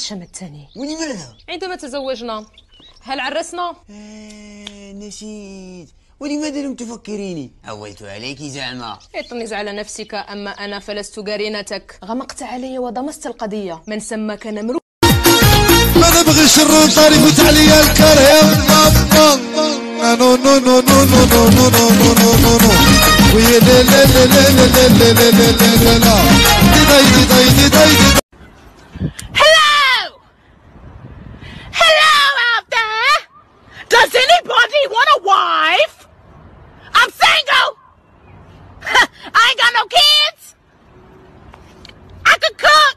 شمتني. ولماذا؟ عندما تزوجنا هل عرسنا؟ نسيت. ولماذا لم تفكريني؟ عولت عليك زعما. اطنز على نفسك، أما أنا فلست قرينتك. غمقت علي وضمست القضية. من سماك نمرود؟ ما نبغي الشر وطاري فوت عليا الكريم. نو نو نو نو نو نو نو نو نو نو نو ويا لا لا لا لا لا لا لا لا لا لا لا دي Hello out there. Does anybody want a wife? I'm single. I ain't got no kids. I can cook.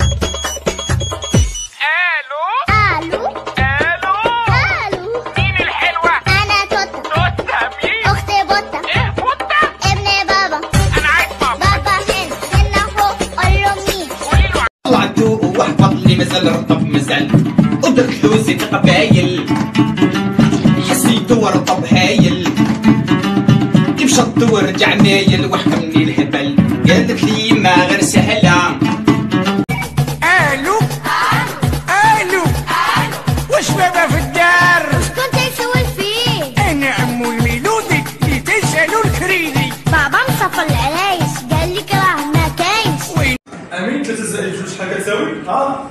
الو الو الو الو. مين الحلوة؟ انا توتا. توتا مين؟ اختي بوتا. ايه بوتا؟ ابن بابا. انا عايز بابا. بابا هنا هنا فوق. قول له مين؟ قولي له. طلعتو وحفظ لي مازال رطب مازال ودرت له زيت قبايل حسيتو رطب هايل كيف شط ورجع مايل وحكمني الهبل قالت لي ما غير سهله. الو الو وش بابا في الدار؟ وش كنت تسوي فيه؟ انا عمو الميلودي اللي تسالوا الكريدي. بابا مصفى العرايس قال لك راه ما كاينش. امين 3 زائد 2 شحال كتساوي؟ ها؟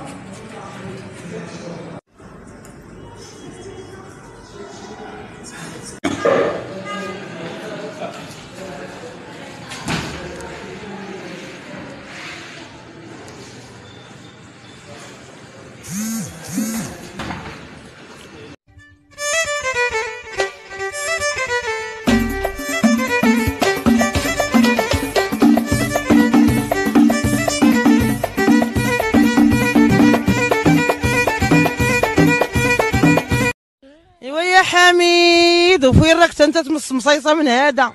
ايوا يا حميد، وفين راك انت تمص مصيصه من هذا؟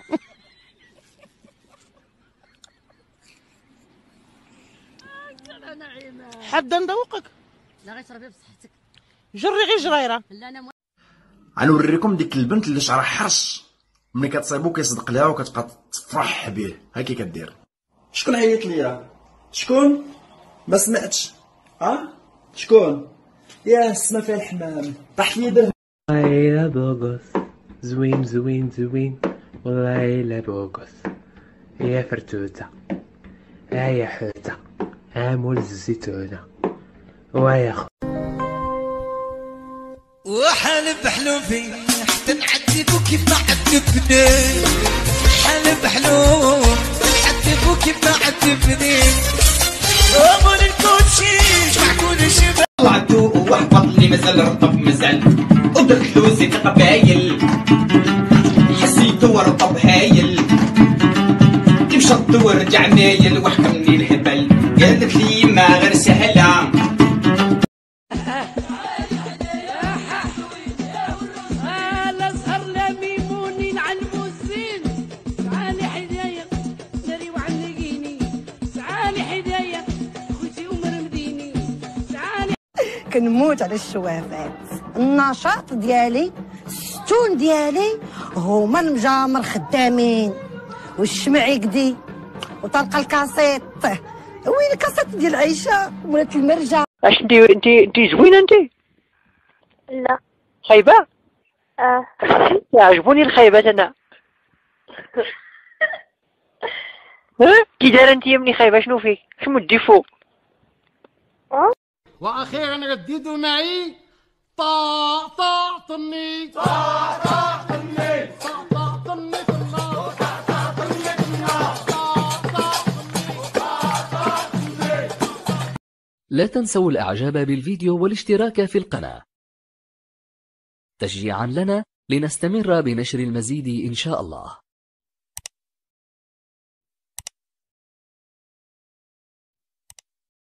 حابه ندوقك؟ لا غير شربي بصحتك. جري غير جريره. لا انا غنوريكم ديك البنت اللي شعرها حرش ملي كتصيبو كيصدق لها وكتبقى تفرح به. ها كي كدير. شكون عيط ليا؟ شكون؟ ما سمعتش. ها؟ شكون؟ يا السما فيها الحمام طاح لي درهم. والله لا بوغوس زوين زوين زوين، والله لا بوغوس. يا فرتوته يا حوته مول الزيتونه ويا خو وحالب حلوفي حتى نعذبو كيف ما عذبني. حالب حلو نعذبو كيف ما عذبني. ومن الكوتشي معكون شباب. طلعتو وحفظ لي مازال رطب مازال ودرت له زيت قبايل حسيتو رطب هايل كيف شط ورجع مايل وحكمني الهبل قالت لي ما غير سهله. كنموت على الشوافات. النشاط ديالي الستون ديالي هما المجامر خدامين والشمع يقدي وطلق الكاسيط. وين الكاسيط ديال عيشه ولات المرجع؟ اش انت زوينه انت؟ لا. خايبه؟ يعجبوني الخايبات انا. كي دايره انت يا مني خايبه؟ شنو فيك؟ شنو الديفو؟ واخيرا رددوا معي طا طا طني طا طا طني طا طا طني طا طا طني طا. لا تنسوا الاعجاب بالفيديو والاشتراك في القناة تشجيعا لنا لنستمر بنشر المزيد ان شاء الله.